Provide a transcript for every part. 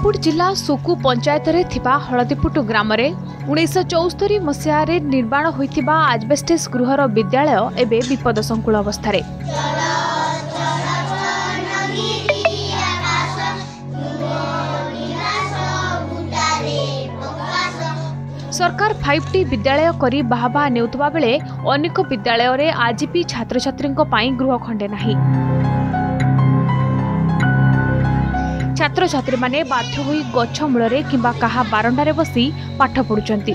कोरापुट जिला सोकु पंचायत रे थिबा हलदीपुट ग्राम रे 1974 मसीहा रे निर्माण होइथिबा आजबेस्टस गृहर विद्यालय एबे विपद संकुल अवस्था रे। सरकार 5T विद्यालय करी बाहबा नेउतबा बेले अनेक विद्यालय रे आज भी छात्र छात्री गृह खंडे नाही। छात्र छात्री माने बाध्य होई गछ मूलरे किंबा काहा बारंडारे बसी पाठ पढुचंती।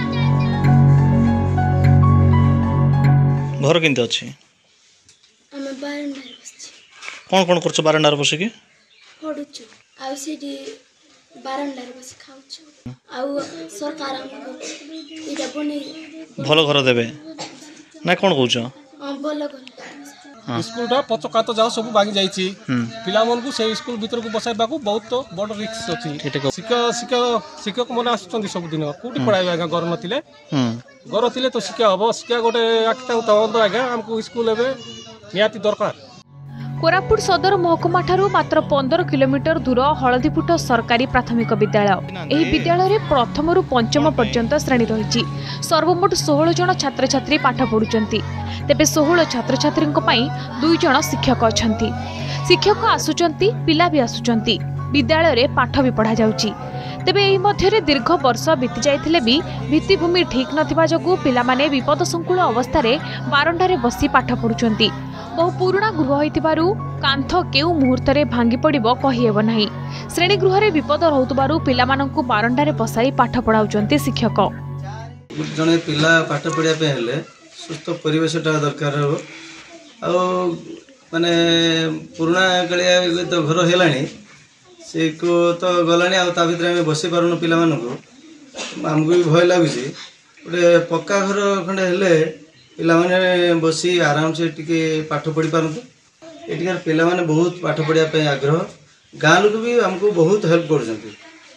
घर किंते अछि हम बारंडारे बसछि। कोन करछ बारंडारे बसी के पढुछु आ सेठी बारंडारे बसी खाउछु आ सरकार हमको इटा बने भलो घर देबे ना कोन कहउछ भलो घर स्कूल पचका तो जाओ सब भांगी जाइए पिला मन को से स्कूल भीतर को बसाइबा को बहुत बड़ रिस्क अछि। शिक्षक मन आसुचंदी सब दिन कोठी पढ़ाइबा आगा घर नथिले घर थिले तो शिक्षा हबो शिक्षा गोटे आखिटा उतावंत आगा हमको स्कूल एबे नियाती दरकार। कोरापुट सदर महकुमा ठारू मात्र 15 किलोमीटर दूर हलदीपुट सरकारी प्राथमिक विद्यालय। एही विद्यालय रे प्रथम रु पंचम पर्यंत श्रेणी रही। सर्वमोट 16 जन छात्र छात्री पाठ पढ़ुचंती। तेबे 16 छात्र छात्री पई 2 जन शिक्षक अछंती। शिक्षक आसुचंती पिला भी आसुचंती विद्यालय रे पाठ भी पढ़ा जाउची। तेबे एही मध्यरे दीर्घ वर्ष बीती जाइथिले भी भित्तिभूमि ठीक नथिबा जगु पिला माने विपद संकुल अवस्था रे बारंडारे बसी पाठ पढ़ुचंती। बहु पुराणा गृह होइतिबारु कांथ केउ मुहूर्त रे भांगी पड़िबो कहिएबो नाही। श्रेणी गृह रे विपद रहउतबारु पिला माननकु बारंडारे बसाई पाठ पढ़ाउचंती शिक्षक। जने पिला पाठ पढ़िया पे हेले सुस्थ परिवेशटा दरकार हो आ माने पुराणा कालिया तो घर हेलानी से को तो गलानी आ ता भितर में बसी पारुन पिला मानकु हमकु भी भय लागुची। गोटे पक्का घर खंडे हेले पिला माने बसी आराम से टिके पाठ पढ़ी पारंतु। एटिकार पिला माने बहुत पाठ पढ़िया पे आग्रह गाँ लोक भी हमको बहुत हेल्प करजंती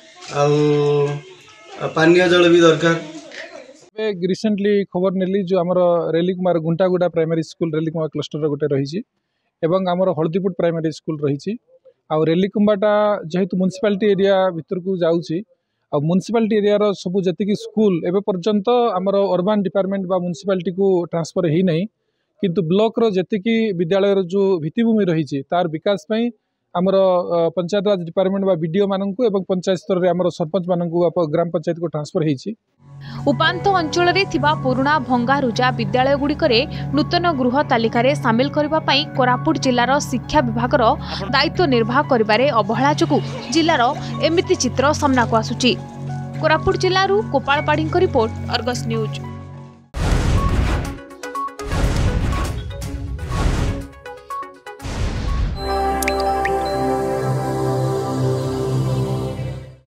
आ पानीय जल भी दरकार। रिसेंटली खबर नेली जो आमर Relikumar Guntaguda primary school Relikumar cluster गोटे रही एवं आमर हलदीपुट प्राइमरी स्कूल रही आ रेलीकुंबाटा जेहेतु म्युनिसिपालिटी एरिया भीतर को जाउची आ म्युनिसिपालिटी एरिया रो सब जति स्कूल एवं पर्यंत आमर अर्बन डिपार्टमेंट बा म्युनिसिपालिटी को ट्रांसफर ही नहीं किंतु ब्लॉक रो जति विद्यालय जो भित्तिभूमि रही तार विकास पई आमर पंचायत राज डिपार्टमेंट बा बीडीओ माननकु एवं पंचायत स्तर रे आमर सरपंच माननकु ग्राम पंचायत को ट्रांसफर हेछि। उपांत अंचल रे थिबा पुराणा भंगारुजा विद्यालय गुड़िकरे नूतन गृह तालिकार सामिल करबा पई कोरापुट जिल्लार शिक्षा विभाग दायित्व निर्वाह करिबारे अवहेला जोगु जिल्लार एमिति चित्र सामना को आसुची। कोरापुट जिल्लारू कोपालपाड़ी रिपोर्ट अर्गस न्यूज।